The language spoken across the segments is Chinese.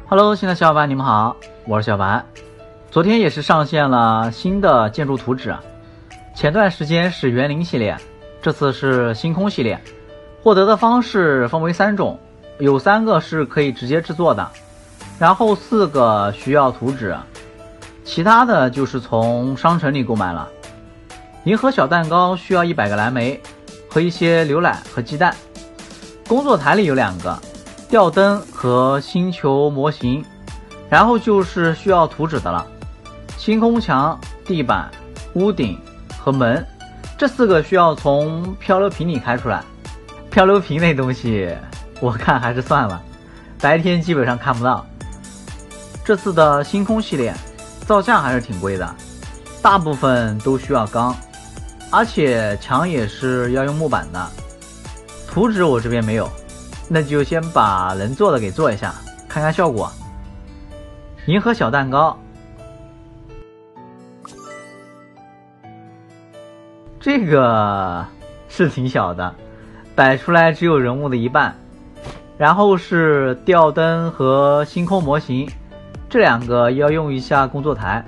Hello， 新的小伙伴你们好，我是小白。昨天也是上线了新的建筑图纸，前段时间是园林系列，这次是星空系列。获得的方式分为3种，有3个是可以直接制作的，然后4个需要图纸，其他的就是从商城里购买了。银河小蛋糕需要100个蓝莓和一些牛奶和鸡蛋。工作台里有2个吊灯和星球模型，然后就是需要图纸的了。星空墙、地板、屋顶和门，这4个需要从漂流瓶里开出来。漂流瓶那东西我看还是算了，白天基本上看不到。这次的星空系列造价还是挺贵的，大部分都需要钢，而且墙也是要用木板的。图纸我这边没有，那就先把能做的给做一下，看看效果。银河小蛋糕，这个是挺小的，摆出来只有人物的一半。然后是吊灯和星空模型，这2个要用一下工作台。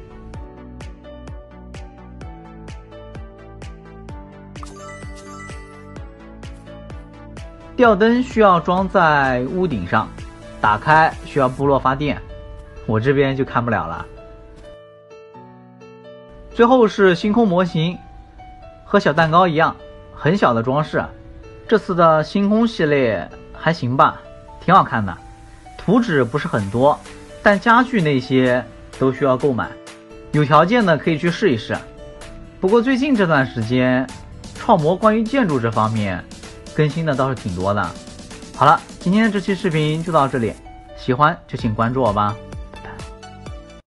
吊灯需要装在屋顶上，打开需要部落发电，我这边就看不了了。最后是星空模型，和小蛋糕一样，很小的装饰。这次的星空系列还行吧，挺好看的。图纸不是很多，但家具那些都需要购买，有条件的可以去试一试。不过最近这段时间，创模关于建筑这方面更新的倒是挺多的。好了，今天这期视频就到这里，喜欢就请关注我吧。